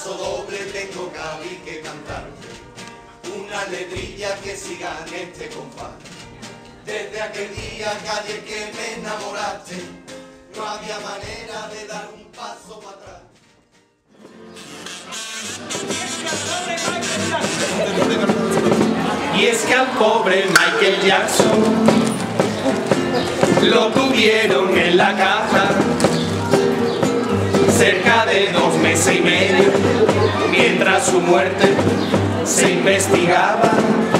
paso doble tengo que cantarte una letrilla que siga en este compás. Desde aquel día, calle, que me enamoraste, no había manera de dar un paso para atrás. Y es que al pobre Michael Jackson lo tuvieron en la caja cerca de 2 meses y medio, mientras su muerte se investigaba.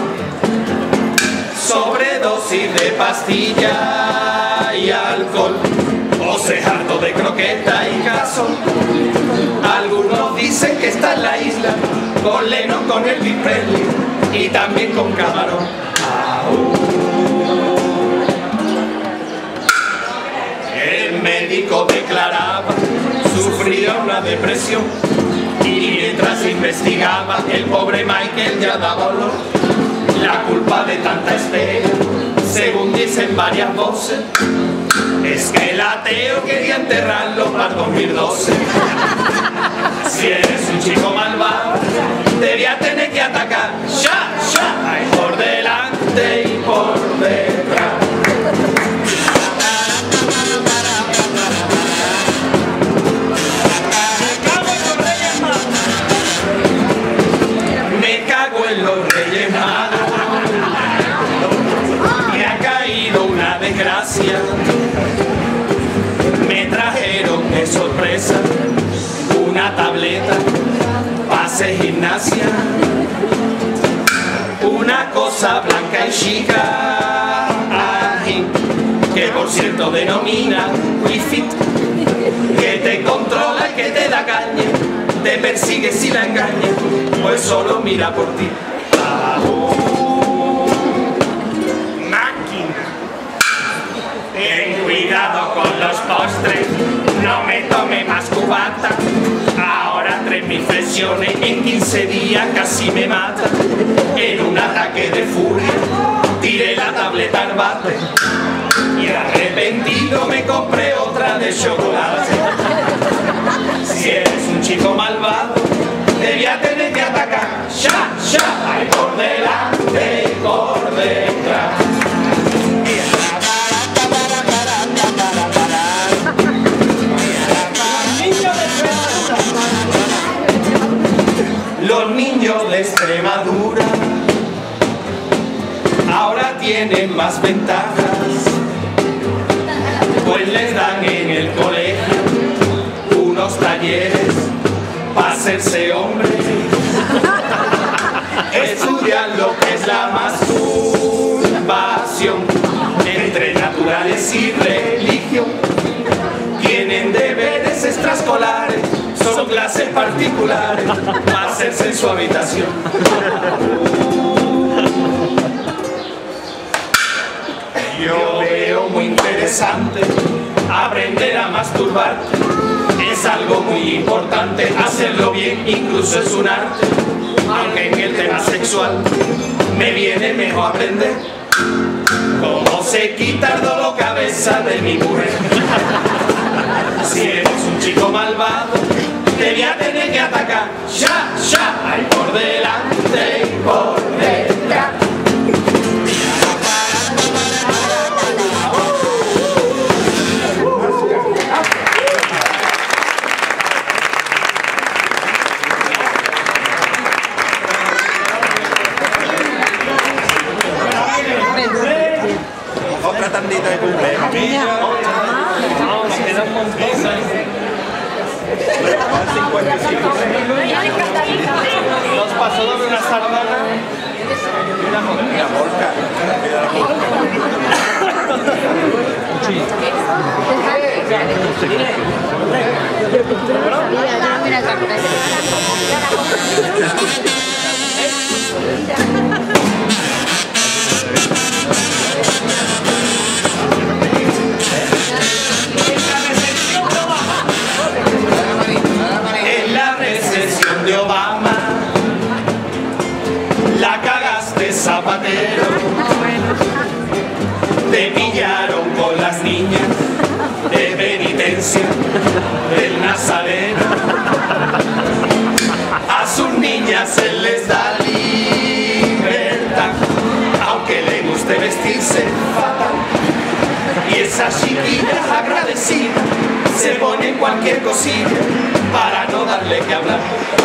Sobredosis de pastilla y alcohol, José harto de croqueta y caso. Algunos dicen que está en la isla con Lennon, con Elvis Presley y también con Camarón. El médico declaraba sufría una depresión y mientras se investigaba el pobre Michael ya daba olor. La culpa de tanta espera, según dicen varias voces, es que el ateo quería enterrarlo para el 2012. Si eres un chico malvado, debía tener que atacar por delante y por detrás. Me cago en los Reyes Magos. Me ha caído una desgracia. Me trajeron de sorpresa una tableta para hacer gimnasia, una cosa blanca y chica, que por cierto denomina Wi-Fi, que te controla y que te da caña, te persigue si la engañas, pues solo mira por ti. Máquina, ten cuidado con los postres, no me tome más cubata. Ahora 3000 flexiones en 15 días casi me mata. En un ataque de furia tiré la tableta al bate y arrepentido me compré otra de chocolate. Si eres un chico malvado, debía tener que atacar ahí por delante y por detrás. Los niños de Extremadura ahora tienen más ventajas, pues les dan en el colegio unos talleres para hacerse hombres. Estudian lo que es la masturbación entre naturales y religión. Tienen deberes extraescolares, son clases particulares para hacerse en su habitación. Yo veo muy interesante aprender a masturbarte. Es algo muy importante, hacerlo bien incluso es un arte. Aunque en el tema sexual me viene mejor aprender cómo se quita el dolor cabeza de mi mujer. Si eres un chico malvado, debía tener que atacar ahí por delante y por detrás. Otra tandita de cumpleaños. Vamos, queda un montón. 55. Dos pasos, una sardana y una molca. Mira, molca. Mira la molca. En la recesión de Obama la cagaste, Zapatero. Te pillaron con las niñas de penitencia del Nazareno. niñas él les da libertad, aunque le guste vestirse fatal. Y esas chiquillas agradecidas se ponen cualquier cosilla para no darle que hablar.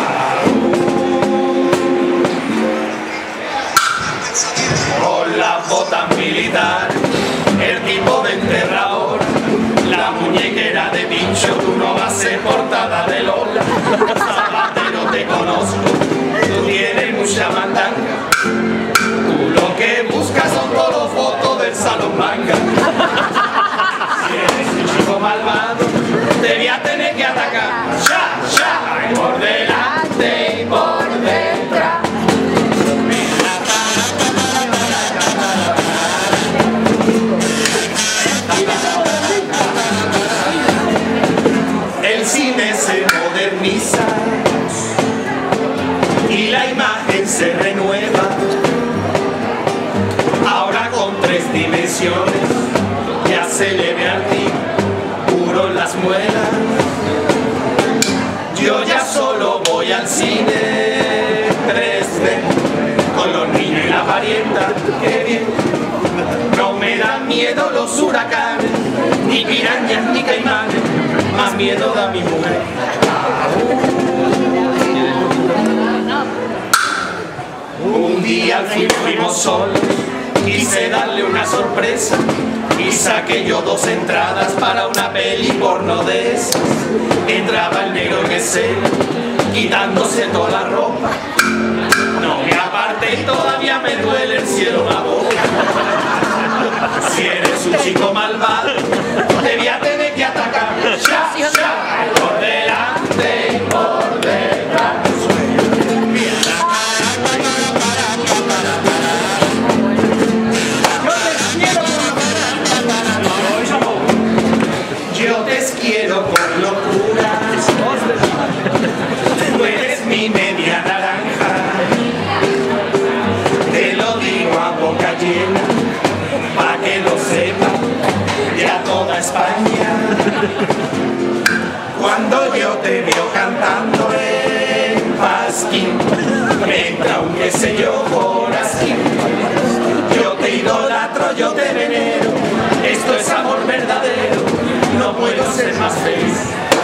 Con las botas militares, el tipo de enterrador, la muñequera de pincho, tú no vas a ser portada de Lola. Zapatero te conozco, tú tienes mucha mandanga, tú lo que buscas son todos fotos del salón manga. Si eres un chico malvado, te voy a tener que atacar, ya, ya, por delante y por detrás. El cine se moderniza y la imagen se renueva, ahora con 3 dimensiones ya se le ve al ti puro las muelas. Yo ya solo voy al cine 3D con los niños y la parienta, qué bien. No me dan miedo los huracanes, ni pirañas ni caimanes, más miedo da mi mujer. Un día al fin fuimos solos, quise darle una sorpresa y saqué yo 2 entradas para una peli porno de esas. Entraba el negro en escena, quitándose toda la ropa. No me aparté y todavía me duele el cielo la boca. Si eres un chico malvado, te voy a tener que atacar, ya, ya, por delante y por detrás. Yo te quiero con locura, tú eres mi media naranja, te lo digo a boca llena, pa' que lo sepa ya toda España. Cuando yo te veo cantando en Pasquín, me entra un qué sé yo por así. Yo te idolatro, yo te venero, esto es amor verdadero, no puedo ser más feliz.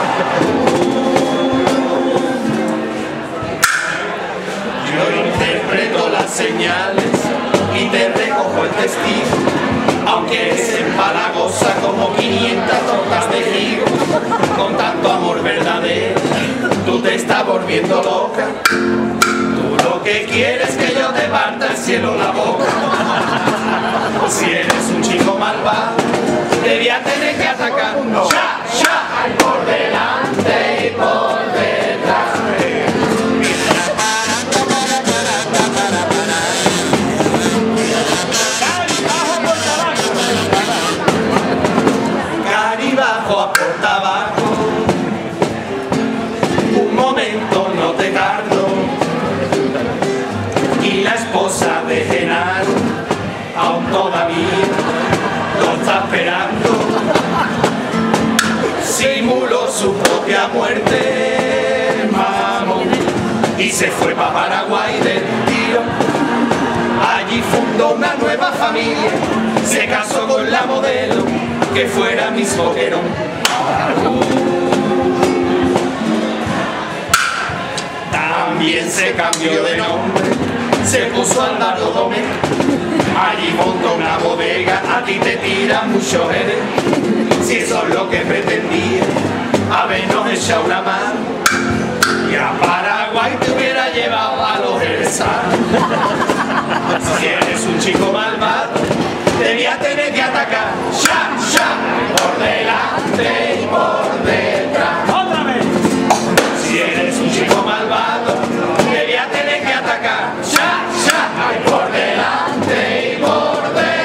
Yo interpreto las señales y te recojo el testigo, aunque eres empalagosa como 500 tortas de higo. Con tanto amor verdadero, tú te estás volviendo loca. Tú lo que quieres es que yo te parta el cielo la boca. Si eres un chico malvado, te voy a tener que atacar, ya, ya, por delante y por detrás. Caribajo a por tabaco, un momento no te tardo, y la esposa de Genaro aún todavía lo está esperando. Simuló su propia muerte, mamón, y se fue para Paraguay del tiro. Allí fundó una nueva familia, se casó con la modelo que fuera Miss Boquerón. También se cambió de nombre, se puso Álvaro Domecq. Allí montó una bodega, a ti te tira mucho jerez. Si eso es lo que pretendía, habernos echado una mano, y a Paraguay te hubiera llevado a los jerezales. Si eres un chico malvado, te voy a tener que atacar, ya, ya, por delante y por detrás. ¡Otra vez! Si eres un chico malvado, te voy a tener que atacar, ya, ya, por delante y por detrás.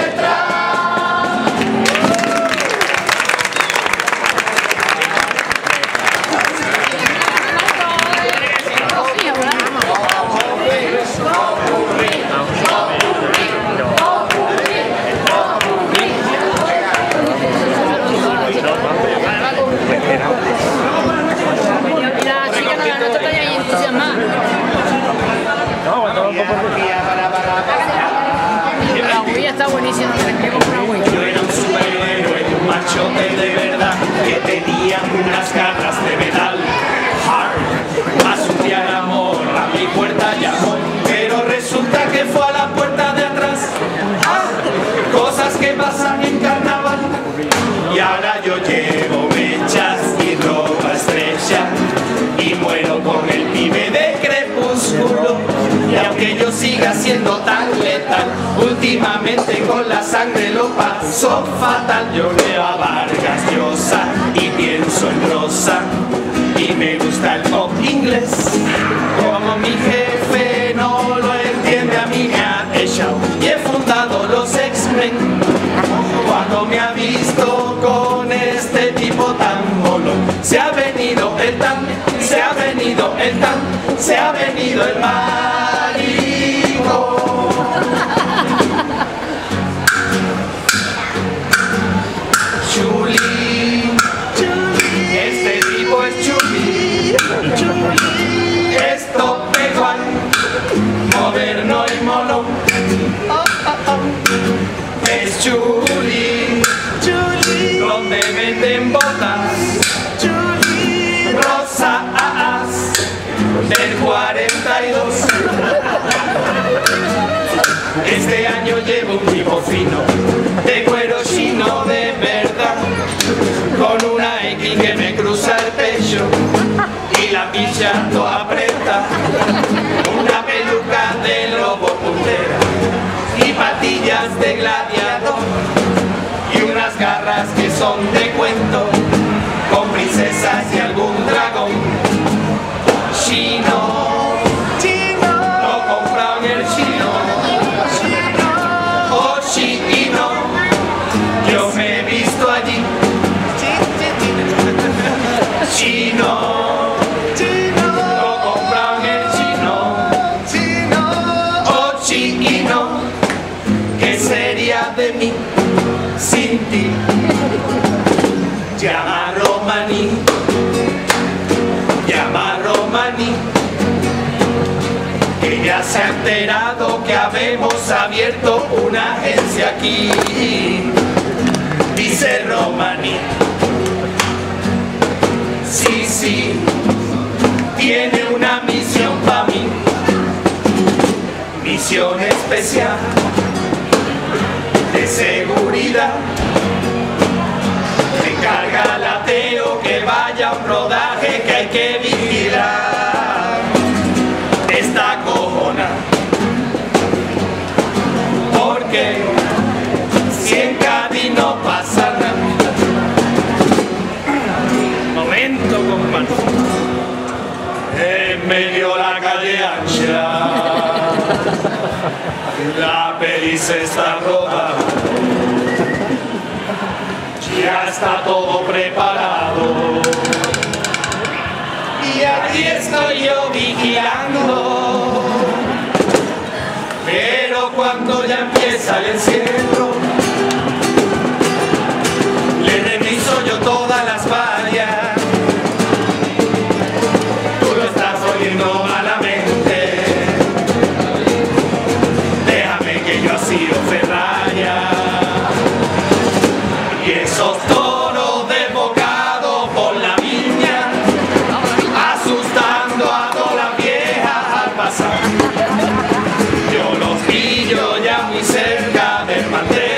Y ahora yo llevo mechas y ropa estrecha y muero con el pibe de Crepúsculo. Y aunque yo siga siendo tan letal, últimamente con la sangre lo paso fatal. Yo leo a Vargas Llosa y pienso en Rosa y me gusta el pop inglés. Como mi jefe no lo entiende, a mí me ha echado y he fundado los X-Men. Cuando me ha visto con este tipo tan molón, se ha venido el tan, se ha venido el tan, se ha venido el marico. Chuli, este tipo es chuli, esto igual, moderno y mono. Es chuli, donde venden botas, rosa del 42. Este año llevo un tipo fino, de cuero chino de verdad, con una X que me cruza el pecho y la picha toda aprieta, una peluca de lobo puntera y patillas de gladiador y unas garras que son de cuento, con princesas y algún dragón. Chino, lo comprado en el chino, oh chino, yo me he visto allí. Chino, lo comprado en el chino, oh chino, ¿qué sería de mí sin ti? Llama a Romaní, llama a Romaní, que ya se ha enterado que habemos abierto una agencia aquí. Dice Romaní, sí, sí, tiene una misión para mí, misión especial de seguridad. Me encarga el ateo que vaya a un rodaje que hay que vigilar. Esta cojona, porque si en Cádiz no pasa nada. Momento, compadre. En medio de la calle ancha, la peli se está rodando. Ya está todo preparado y aquí estoy yo vigilando, pero cuando ya empieza el encierro le reviso yo todas las vallas. Tú lo estás oyendo malamente, déjame que yo así lo ferraya. Y esos toros desbocados por la viña, asustando a todas las viejas al pasar. Yo los pillo ya muy cerca del mantel.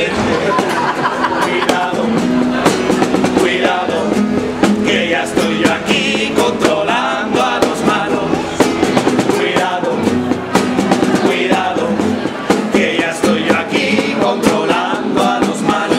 Cuidado, cuidado, que ya estoy yo aquí controlando a los malos. Cuidado, cuidado, que ya estoy yo aquí controlando a los malos.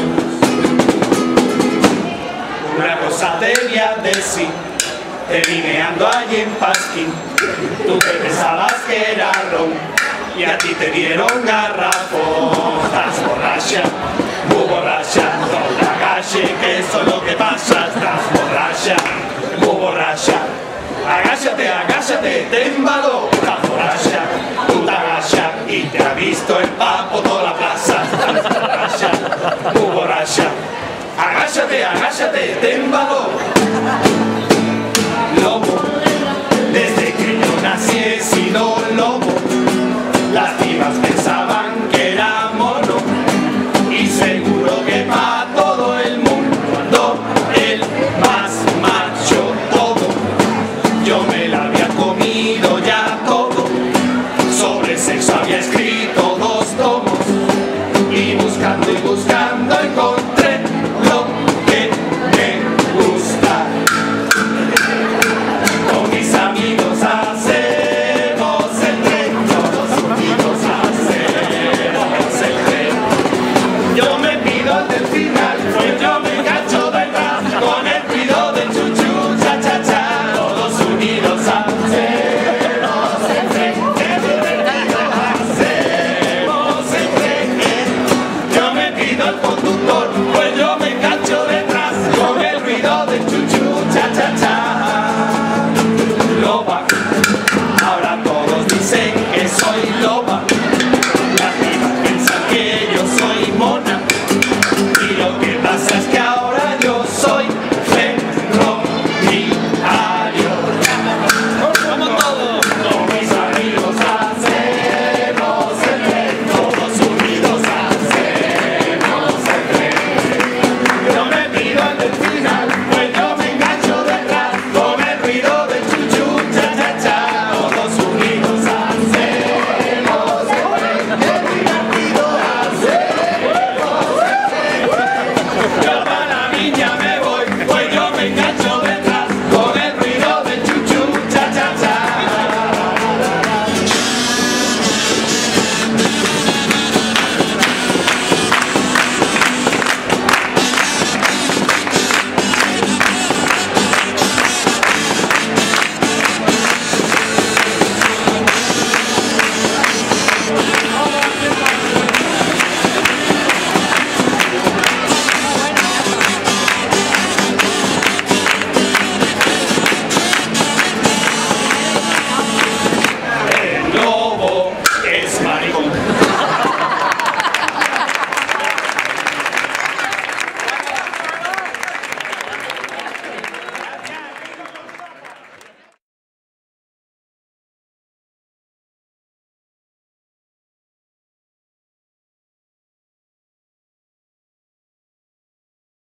Una cosa te voy a decir, te vi meando allí en Pasquín. Tú te pensabas que era ron y a ti te dieron garrafón. Estás borracha, muy borracha, no te agaches, que eso es lo que pasa. Estás borracha, muy borracha. Agáchate, agáchate, témbalo. Estás borracha, tú te agachas y te ha visto el papo toda la plaza. Estás borracha, muy borracha. Agáchate, agáchate, témbalo. Lobo, desde que yo nací he sido lobo. Las pibas pensaban que era mono y seguro que para todo el mundo ando el más macho todo. Yo me la había comido ya todo, sobre sexo había escrito 2 tomos y buscando encontré lo que me gusta. Con mis amigos hacemos el tren, todos unidos hacemos el tren. Yo me pido el del final, pues yo me cacho detrás, con el pido del chuchu, cha cha cha. Todos unidos hacemos el tren, hacemos el tren. Yo me pido el conductor, pues yo me cacho detrás.